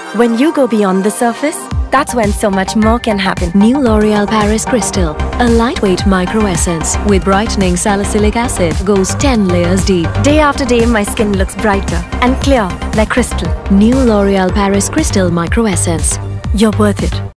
When you go beyond the surface, that's when so much more can happen. New L'Oreal Paris Crystal, a lightweight micro essence with brightening salicylic acid, goes 10 layers deep. Day after day, my skin looks brighter and clear like crystal. New L'Oreal Paris Crystal Micro Essence. You're worth it.